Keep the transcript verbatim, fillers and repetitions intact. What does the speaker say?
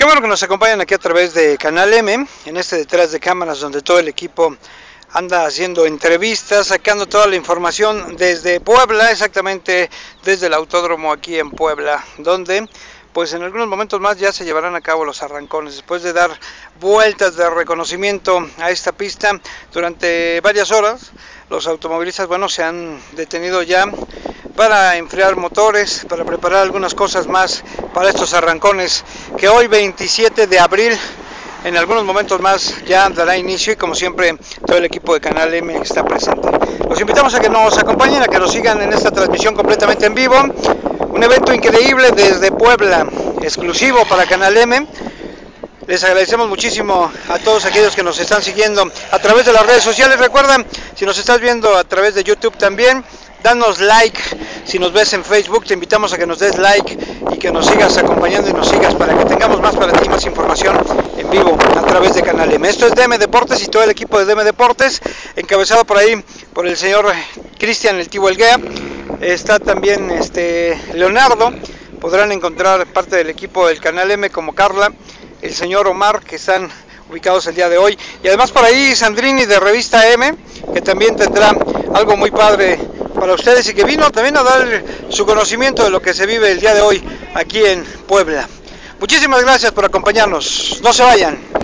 Qué bueno que nos acompañan aquí a través de Canal M, en este detrás de cámaras donde todo el equipo anda haciendo entrevistas, sacando toda la información desde Puebla, exactamente desde el autódromo aquí en Puebla, donde pues en algunos momentos más ya se llevarán a cabo los arrancones, después de dar vueltas de reconocimiento a esta pista durante varias horas. Los automovilistas, bueno, se han detenido ya para enfriar motores, para preparar algunas cosas más para estos arrancones que hoy veintisiete de abril, en algunos momentos más, ya dará inicio, y como siempre todo el equipo de Canal M está presente. Los invitamos a que nos acompañen, a que nos sigan en esta transmisión completamente en vivo, un evento increíble desde Puebla, exclusivo para Canal M. Les agradecemos muchísimo a todos aquellos que nos están siguiendo a través de las redes sociales. Recuerda, si nos estás viendo a través de YouTube también, danos like. Si nos ves en Facebook, te invitamos a que nos des like y que nos sigas acompañando y nos sigas para que tengamos más para ti, más información en vivo a través de Canal M. Esto es D M Deportes y todo el equipo de D M Deportes, encabezado por ahí por el señor Cristian El Tibo Elguea. Está también este Leonardo. Podrán encontrar parte del equipo del Canal M como Carla, el señor Omar, que están ubicados el día de hoy, y además por ahí Sandrini de Revista M, que también tendrá algo muy padre para ustedes y que vino también a dar su conocimiento de lo que se vive el día de hoy aquí en Puebla. Muchísimas gracias por acompañarnos, no se vayan.